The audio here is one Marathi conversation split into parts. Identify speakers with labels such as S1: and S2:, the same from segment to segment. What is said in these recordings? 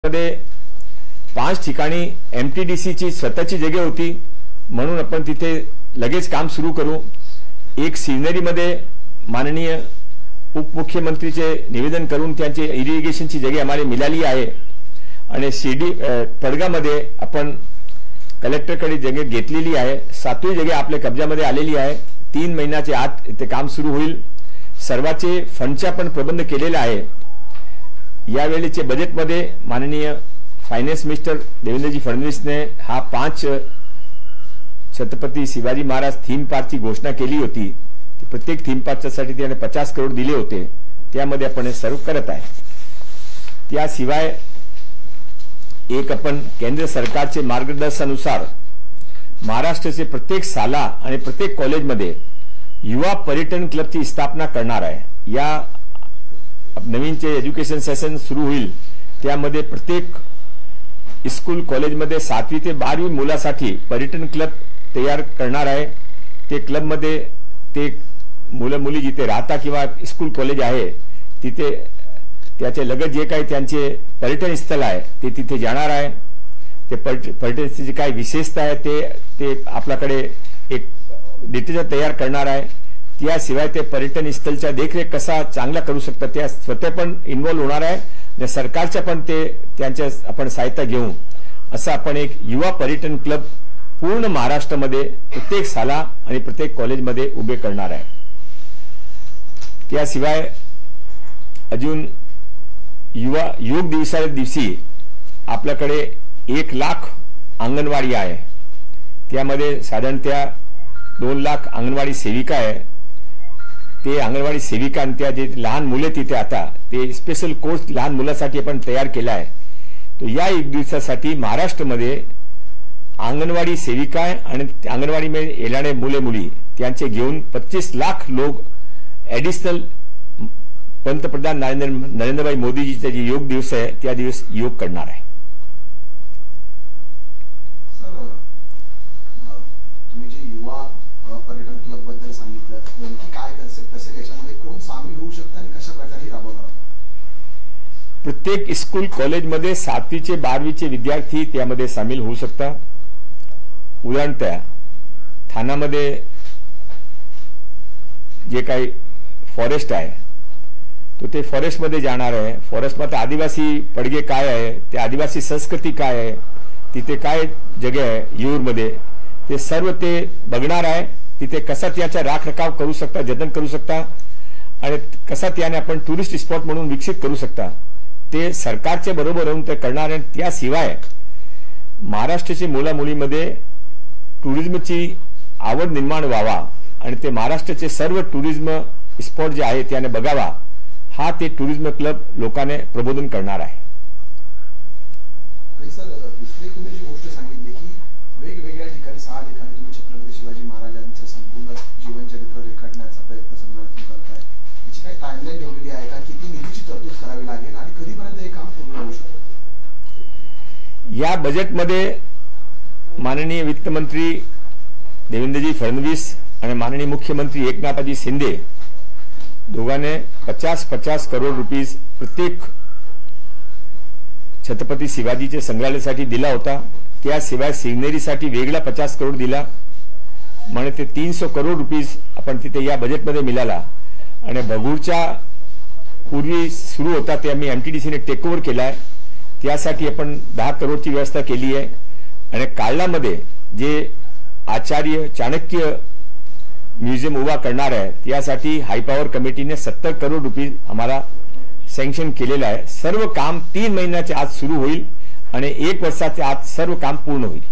S1: मध्ये 5 ठिकाणी एमटीडीसीची स्वतःची जागा होती म्हणून आपण तिथे लगेच काम सुरू करू। एक सिग्नरीमध्ये माननीय उपमुख्यमंत्रीचे निवेदन करून त्यांची इरिगेशनची जागा आम्हाला मिळाली आहे आणि सीडी पडगामध्ये आपण कलेक्टरकडे जागा घेतलेली आहे। 7वी जागा आपल्या कब्जामध्ये आलेली आहे। 3 महिन्याच्या आत ते काम सुरू होईल। सर्वांचे फंडचा पण प्रबंध केलेला आहे। यावेळेचे बजेटमध्ये माननीय फायनान्स मिनिस्टर देवेंद्रजी फडणवीस ने हा 5 छत्रपती शिवाजी महाराज थीम पार्कची घोषणा केली होती। प्रत्येक थीम पार्कसाठी त्याने 50 करोड दिले होते, त्यामध्ये आपण हे सर्व करत आहे। त्याशिवाय एक आपण केंद्र सरकारचे मार्गदर्शनानुसार महाराष्ट्राचे प्रत्येक शाळा आणि प्रत्येक कॉलेजमध्ये युवा पर्यटन क्लबची स्थापना करणार आहे। या नवीन चे एज्युकेशन सेशन सुरू होईल, त्यामध्ये प्रत्येक स्कूल कॉलेजमध्ये 7वी ते 12वी मुलांसाठी पर्यटन क्लब तयार करणार आहे। ते क्लबमध्ये ते मुलं मुली जिथे राहता किंवा स्कूल कॉलेज आहे तिथे त्याचे लगत जे काही त्यांचे पर्यटन स्थळ आहे ते तिथे जाणार आहे। ते पर्यटनाची काय विशेषता आहे ते आपल्याकडे एक डिटेल तयार करणार आहे। त्याशिवाय ते पर्यटन स्थळच्या देखरेख कसा चांगला करू शकतात त्या स्वतः पण इन्व्हॉल्व होणार आहे आणि सरकारच्या पण ते त्यांच्या आपण सहायता घेऊ असं आपण एक युवा पर्यटन क्लब पूर्ण महाराष्ट्रामध्ये प्रत्येक शाळा आणि प्रत्येक कॉलेजमध्ये उभे करणार आहे। त्याशिवाय अजून युवा योग दिवसाच्या दिवशी आपल्याकडे 1 लाख अंगणवाडी आहे। त्यामध्ये साधारणतः 2 लाख अंगणवाडी सेविका आहे। ते अंगणवाडी सेविका आणि त्या जे लहान मुले तिथे आता ते स्पेशल कोर्स लहान मुलांसाठी आपण तयार केला आहे। तो या 1 दिवसासाठी महाराष्ट्रामध्ये अंगणवाडी सेविका आणि अंगणवाडीमध्ये येणारे मुले मुली त्यांचे घेऊन 25 लाख लोक ॲडिशनल पंतप्रधान नरेंद्रभाई मोदीजीचा जे योग दिवस आहे त्या दिवस योग करणार आहे।
S2: तुम्ही जे युवा पर्यटन क्लब बद्दल सांगितलं, नेमकी काय कन्सेप्ट असेल, याच्यामध्ये कोण सामील होऊ शकतं आणि कशा प्रकारे राबवणार?
S1: प्रत्येक स्कूल कॉलेजमध्ये 7वी ते 12वी चे विद्यार्थी त्यामध्ये सामील होऊ शकतात। उदाहरणतः ठाण्यामध्ये जे काही फॉरेस्ट आहे तो ते फॉरेस्ट मध्ये जाणार आहे। फॉरेस्ट मध्ये आदिवासी पडगे काय आहे, ते आदिवासी संस्कृती काय आहे, तिथे काय जगह आहे यूर मध्ये ते सर्व ते बघणार आहे। तिथे कसा त्याचा राखरखाव करू शकता, जतन करू शकता आणि कसा त्याने आपण टुरिस्ट स्पॉट म्हणून विकसित करू शकता ते सरकारच्या बरोबर राहून ते करणार आहे। त्याशिवाय महाराष्ट्राच्या मुला मुलीमध्ये टुरिझमची आवड निर्माण व्हावा आणि ते महाराष्ट्राचे सर्व टुरिझम स्पॉट जे आहे त्याने बघावा हा ते टुरिझम क्लब लोकांना प्रबोधन करणार आहे।
S2: सर, दुसरी तुम्ही जी गोष्ट सांगितली की वेगवेगळ्या ठिकाणी 6 ठिकाणी तुम्ही छत्रपती शिवाजी महाराजांचं संपूर्ण जीवनचरित्र रेखाटण्याचा प्रयत्न करताय, याची काही टाइमलाईन ठेवलेली आहे का? किती निधीची तरतूद करावी लागेल आणि कधीपर्यंत हे काम पूर्ण होऊ शकतं?
S1: या बजेटमध्ये माननीय वित्तमंत्री देवेंद्रजी फडणवीस आणि माननीय मुख्यमंत्री एकनाथजी शिंदे दोघांनी 50-50 करोड रुपीस प्रत्येक छत्रपती शिवाजीचे संग्रहालयासाठी दिला होता। त्याशिवाय सिग्नरीसाठी वेगळा 50 करोड दिला, म्हणजे ते 300 करोड रुपीस आपण तिथे या बजेटमध्ये मिळाला। आणि भगूरच्या पूर्वी सुरू होता ते आम्ही एमटीडीसीने टेक ओव्हर केला आहे, त्यासाठी आपण 10 करोडची व्यवस्था केली आहे। आणि काळामध्ये जे आचार्य चाणक्य म्युझियम उभा करणार आहे त्यासाठी हाय पॉवर कमिटीने 70 करोड रुपये आम्हाला सँक्शन केलेलं आहे। सर्व काम 3 महिन्याच्या आत सुरू होईल आणि 1 वर्षाच्या आत सर्व काम पूर्ण होईल।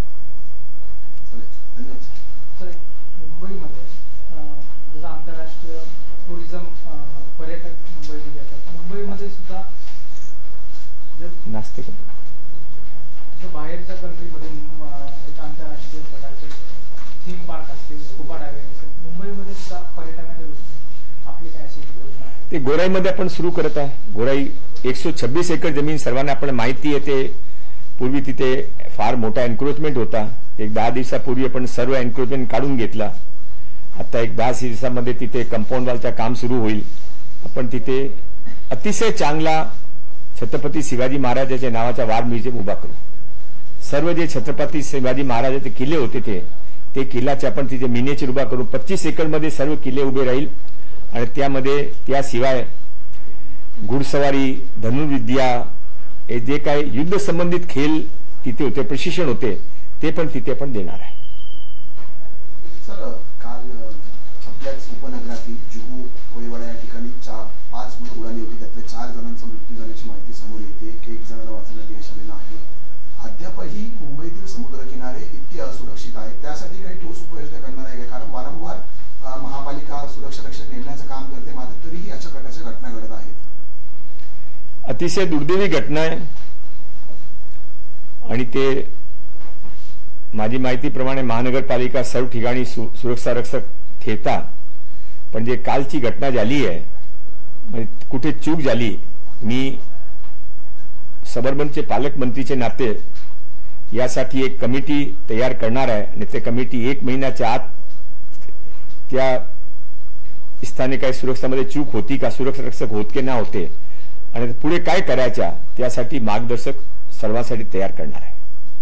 S3: मुंबईमध्ये जसं आंतरराष्ट्रीय टुरिझम पर्यटक मुंबईमध्ये येतात, मुंबईमध्ये सुद्धा
S1: नास्ते
S3: बाहेरच्या कंट्रीमध्ये एक आंतरराष्ट्रीय प्रकारचे थीम पार्क असतील, स्कुबा डायव्हिंग असेल, मुंबईमध्ये सुद्धा पर्यटनाच्या दृष्टीने आपली काय अशी योजना आहे?
S1: ते गोराईमध्ये आपण सुरू करत आहे। गोराई 126 एकर जमीन सर्वांना आपण माहिती आहे। ते पूर्वी तिथे फार मोठा एन्क्रोचमेंट होता, एक 10 दिवसापूर्वी आपण सर्व एन्क्रोचमेंट काढून घेतला। आता एक 10 दिवसामध्ये तिथे कंपाऊंड वॉलचं काम सुरू होईल। आपण तिथे अतिशय चांगला छत्रपती शिवाजी महाराजांच्या नावाचा वार म्युझियम उभा करू. सर्व जे छत्रपती शिवाजी महाराजांचे किल्ले होते ते किल्ल्याचे आपण तिथे मिनिएचर उभा करू. 25 एकरमध्ये सर्व किल्ले उभे राहील आणि त्यामध्ये त्याशिवाय घुडसवारी, धनुर्विद्या, हे जे काही युद्ध संबंधित खेळ तिथे होते, प्रशिक्षण होते, ते पण तिथे आपण देणार आहे.
S2: सर, काल आपल्याच उपनगरातील जुहू कोळीवाडा या ठिकाणी 5 मुलं उडाली होती. त्यातल्या 4 जणांचा मृत्यू झाल्याची माहिती समोर येते. एक जणाला वाचवण्यात यश आलेलं आहे. अद्यापही मुंबईतील समुद्रकिनारे इतके असुरक्षित आहेत, त्यासाठी काही ठोस उपाययोजना करणार आहे का? कारण वारंवार महापालिका सुरक्षा रक्षक नेमण्याचं काम करते, मात्र तरीही अशा प्रकारच्या घटना घडत आहेत.
S1: अतिशय दुर्दैवी घटना आहे आणि ते माझी माहितीप्रमाणे महानगरपालिका सर्व ठिकाणी सुरक्षा रक्षक ठेवता, पण जे कालची घटना झाली आहे म्हणजे कुठे चूक झाली. मी सबर्बनचे पालकमंत्रीचे नाते यासाठी एक कमिटी तयार करणार आहे आणि ते कमिटी 1 महिन्याच्या आत त्या स्थानिक काही सुरक्षेमध्ये चूक होती का, सुरक्षा रक्षक होत की ना होते आणि पुढे काय करायच्या त्यासाठी मार्गदर्शक सर्वांसाठी तयार करणार आहे.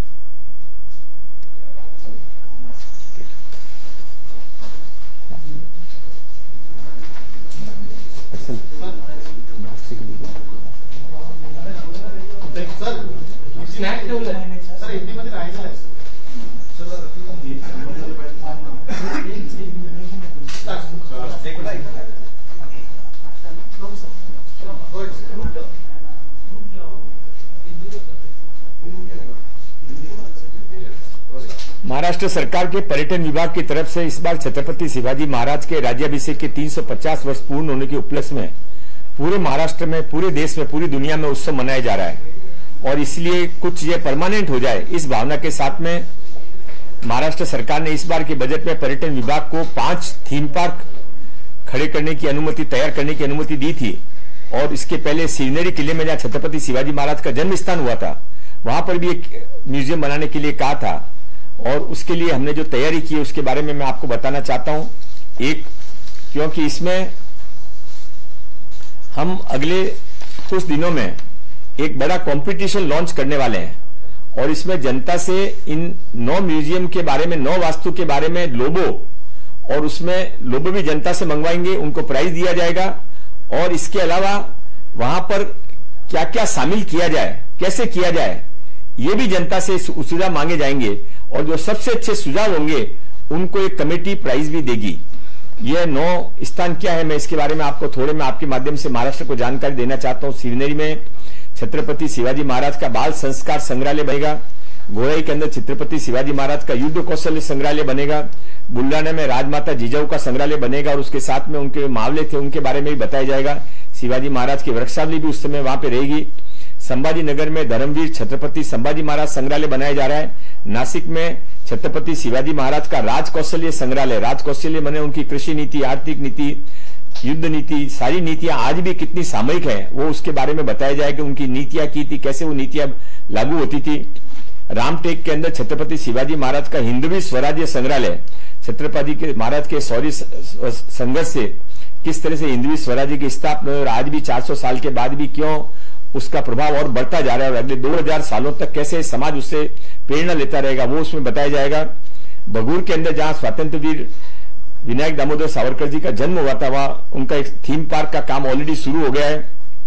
S1: महाराष्ट्र सरकार के पर्यटन विभाग की तरफ से इस बार छत्रपति शिवाजी महाराज के राज्याभिषेक के 350 वर्ष पूर्ण होने के उपलक्ष्य में पूरे महाराष्ट्र में, पूरे देश में, पूरी दुनिया में उत्सव मनाया जा रहा है और इसलिए कुछ ये परमानेंट हो जाए इस भावना के साथ में महाराष्ट्र सरकार ने इस बार के बजट में पर्यटन विभाग को 5 थीम पार्क खड़े करने की अनुमति, तैयार करने की अनुमति दी थी. और इसके पहले सिरनेरी किले में जहां छत्रपति शिवाजी महाराज का जन्म स्थान हुआ था वहां पर भी एक म्यूजियम बनाने के लिए कहा था और उसके लिए हमने जो तैयारी की उसके बारे में मैं आपको बताना चाहता हूं. एक, क्योंकि इसमें हम अगले कुछ दिनों में एक बड़ा कंपटीशन लॉन्च करने वाले हैं और इसमें जनता से इन 9 म्यूजियम के बारे में, 9 वास्तु के बारे में लोबो, और उसमें लोबो भी जनता से मंगवाएंगे, उनको प्राइज दिया जाएगा और इसके अलावा वहां पर क्या क्या शामिल किया जाए, कैसे किया जाए, ये भी जनता से सुझाव मांगे जाएंगे और जो सबसे अच्छे सुझाव होंगे उनको एक कमेटी प्राइज भी देगी. यह 9 स्थान क्या है, मैं इसके बारे में आपको थोड़े में आपके माध्यम से महाराष्ट्र को जानकारी देना चाहता हूं. सिरनेरी में छत्रपति शिवाजी महाराज का बाल संस्कार संग्रहालय बनेगा. घोड़ाई के अंदर छत्रपति शिवाजी महाराज का युद्ध कौशल्य संग्रहालय बनेगा. बुल्ढाना में राजमाता जिजाऊ का संग्रहालय बनेगा और उसके साथ में उनके मावले थे उनके बारे में भी बताया जाएगा. शिवाजी महाराज की वृक्षावली भी उस समय वहां पे रहेगी. संभाजी नगर में धर्मवीर छत्रपति संभाजी महाराज संग्रहालय बनाया जा रहा है. नासिक में छत्रपति शिवाजी महाराज का राज कौशल्य संग्रहालय, राज कौशल्य माने उनकी कृषि नीति, आर्थिक नीति, युद्ध नीति, सारी नीतियां आज भी कितनी सामयिक है वो उसके बारे में बताया जाएगा. उनकी नीतियां की थी, कैसे वो नीतियां लागू होती थी. रामटेक के अंदर छत्रपति शिवाजी महाराज का हिंदवी स्वराज्य संग्रहालय, छत्रपति के महाराज के शौर्य संघर्ष से किस तरह से हिंदवी स्वराज्य की स्थापना और आज भी 400 साल के बाद भी क्यों उसका प्रभाव और बढ़ता जा रहा है, अगले 2000 सालों तक कैसे समाज उससे प्रेरणा लेता रहेगा, वो उसमें बताया जाएगा. भगूर के अंदर जहां स्वतंत्र वीर विनायक दामोदर सावरकर जी का जन्म हुआ था वहां उनका एक थीम पार्क का काम ऑलरेडी शुरू हो गया है.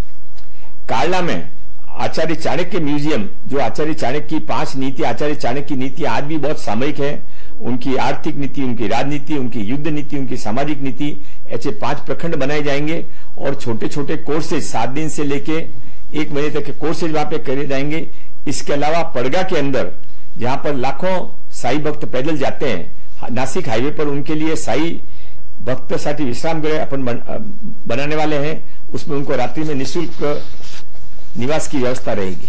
S1: कालना में आचार्य चाणक्य म्यूजियम, जो आचार्य चाणक्य की 5 नीति, आचार्य चाणक्य की नीति आज भी बहुत सामयिक है. उनकी आर्थिक नीति, उनकी राजनीति, उनकी युद्ध नीति, उनकी सामाजिक नीति, ऐसे 5 प्रखंड बनाए जाएंगे और छोटे छोटे कोर्सेज 7 दिन से लेके 1 महीने तक के कोर्सेज वहां पे करे जाएंगे. इसके अलावा पड़गा के अंदर जहां पर लाखों साई भक्त पैदल जाते हैं, नासिक हाईवे पर उनके लिए साई भक्त साठी विश्राम गृह अपन बनाने वाले हैं. उसमें उनको रात्रि में निःशुल्क निवास की व्यवस्था रहेगी.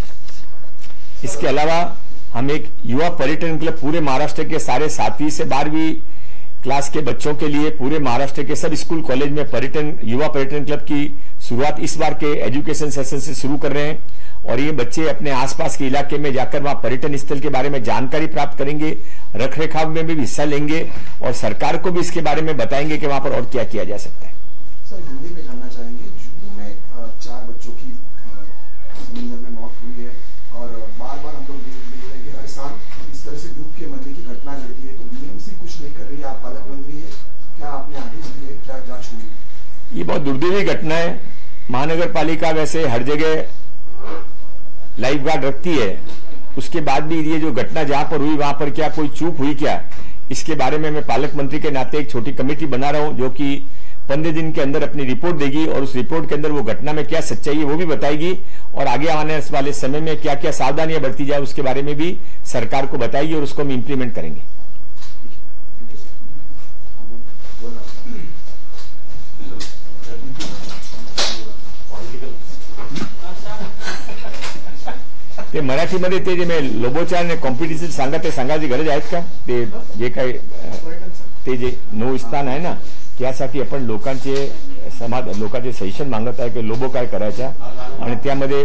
S1: इसके अलावा हम एक युवा पर्यटन क्लब पूरे महाराष्ट्र के सारे 7वीं से 12वीं क्लास के बच्चों के लिए पूरे महाराष्ट्र के सब स्कूल कॉलेज में युवा पर्यटन क्लब की शुरुआत इस बार के एजुकेशन सेशन से शुरू कर रहे हैं और ये बच्चे अपने आसपास के इलाके में जाकर वहां पर्यटन स्थल के बारे में जानकारी प्राप्त करेंगे, रखरखाव में भी हिस्सा लेंगे और सरकार को भी इसके बारे में बताएंगे कि वहां पर और क्या किया जा सकता है.
S2: सर, हिंदी में जानना चाहेंगे, जुहू में 4 बच्चों की
S1: बहुत दुर्दैवी घटना है। महानगर पालिका वैसे हर जगह लाइफ गार्ड रखती है, उसके बाद भी ये जो घटना जहां पर हुई वहां पर क्या कोई चूक हुई क्या, इसके बारे में मैं पालक मंत्री के नाते एक छोटी कमेटी बना रहा हूं जो कि 15 दिन के अंदर अपनी रिपोर्ट देगी और उस रिपोर्ट के अंदर वो घटना में क्या सच्चाई है वो भी बताएगी और आगे आने वाले समय में क्या क्या सावधानियां बरती जाए उसके बारे में भी सरकार को बताएगी और उसको हम इम्प्लीमेंट करेंगे। ते मराठीमध्ये ते जे मी लोबोचार कॉम्पिटिशन सांगा ते सांगायची गरज आहेत का? ते जे काही ते जे नो स्थान आहे ना त्यासाठी आपण लोकांचे सजेशन मागत आहे की लोबो काय करायचा आणि त्यामध्ये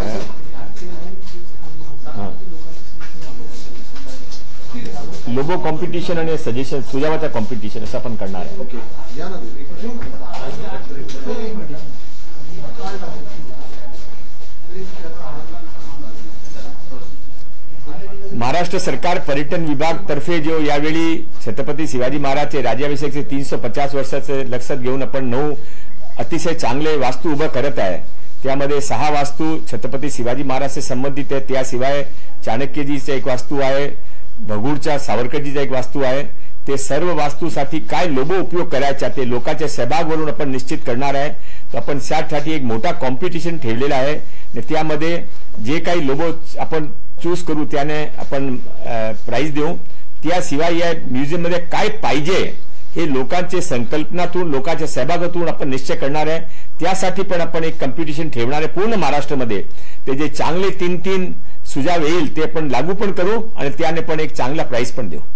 S1: लोबो कॉम्पिटिशन आणि सजेशन सुजावाचा कॉम्पिटिशन असं आपण करणार आहे। महाराष्ट्र सरकार पर्यटन विभाग तर्फे जो यावेळी छत्रपती शिवाजी महाराजचे राज्याभिषेकचे 350 वर्षाचे लक्षात घेऊन आपण 9 अतिशय चांगले वास्तू उभं करत आहे। त्यामध्ये 6 वास्तू छत्रपती शिवाजी महाराजशी संबंधित आहे, त्याशिवाय चाणक्यजीचा एक वास्तू आहे, भगूरच्या सावरकरजीचा एक वास्तू आहे। ते सर्व वास्तूसाठी काय लोबो उपयोग करायचा ते लोकांच्या सहभागावरून आपण निश्चित करणार आहे। तर आपण त्यासाठी एक मोठा कॉम्पिटिशन ठेवलेला आहे आणि त्यामध्ये जे काही लोबो आपण चूज करू त्याने आपण प्राइज देऊ। त्याशिवाय या म्युझियम मध्ये काय पाहिजे हे लोकांचे संकल्पनातून लोकांच्या सहभागातून आपण निश्चय करणार आहे। त्यासाठी पण आपण एक कॉम्पिटिशन ठेवणार आहे पूर्ण महाराष्ट्रामध्ये। ते जे चांगले 3 सुझाव येईल ते आपण लागू पण करू आणि त्याने पण एक चांगला प्राइज पण देऊ।